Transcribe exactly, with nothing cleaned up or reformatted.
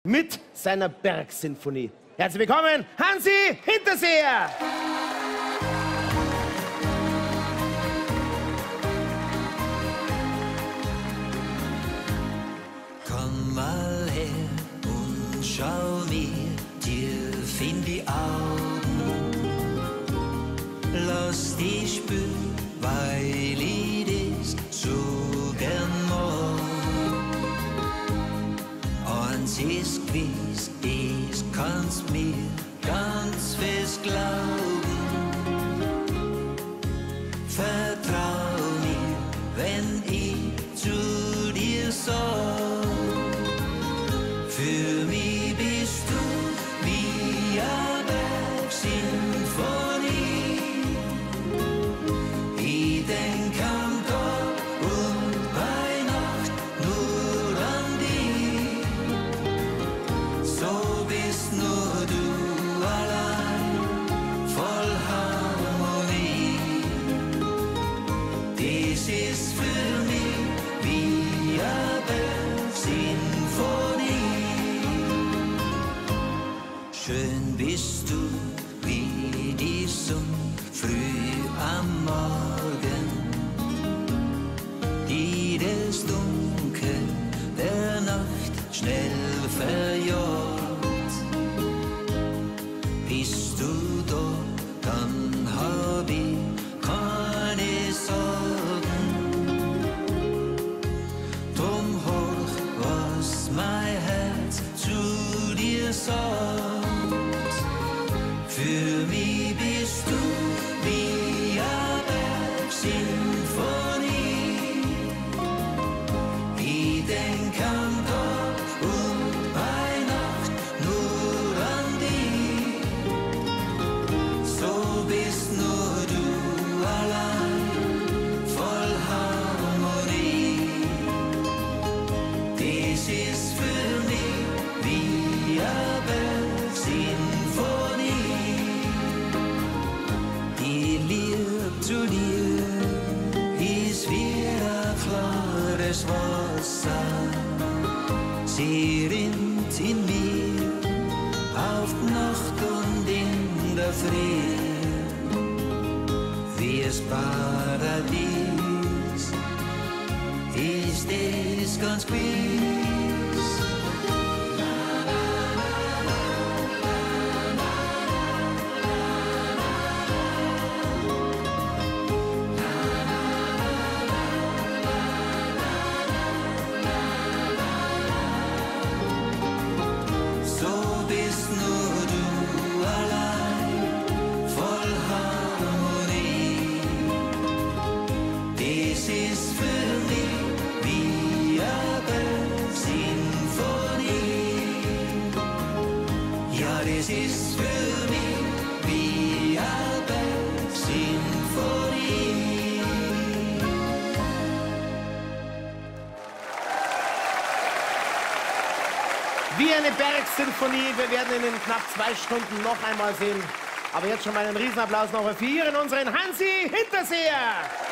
mit seiner Bergsinfonie. Herzlich willkommen, Hansi Hinterseher! Komm mal her und schau mir tief in die Augen. Lass dich spüren, weil ich dich so gern mag. Eins ist gewiss, ich kann's mir ganz fest glauben. Vertrau mir, wenn ich zu dir sag. Für mich bist du wie eine Bergsinfonie. Ich denk am Tag und bei Nacht nur an dich. So bist nur du allein, voll Harmonie. Dies ist für mich wie eine Bergsinfonie. Schön bist du wie die Sonne früh am Morgen, die das Dunkel der Nacht schnell verjagt. Bist du da, dann hab ich keine Sorgen. Drum hoch, was mein Herz zu dir sagt. Für mich bist du wie eine Bergsinfonie. Ich denk am Tag und bei Nacht nur an dich. So bist nur du allein, voll Harmonie. Dies ist für mich wie eine Bergsinfonie. Die Liebe zu dir ist wie ein klares Wasser. Sie rinnt in mir auf die Nacht und in der Früh. Wie das Paradies ist es ganz gewiss. So bist nur du allein, voll Harmonie. Dies ist für mich wie eine Bergsinfonie. Ja, das ist für mich wie eine Bergsinfonie. Wie eine Bergsinfonie. Wir werden ihn in knapp zwei Stunden noch einmal sehen. Aber jetzt schon mal einen Riesenapplaus noch für Ihren, unseren Hansi Hinterseher.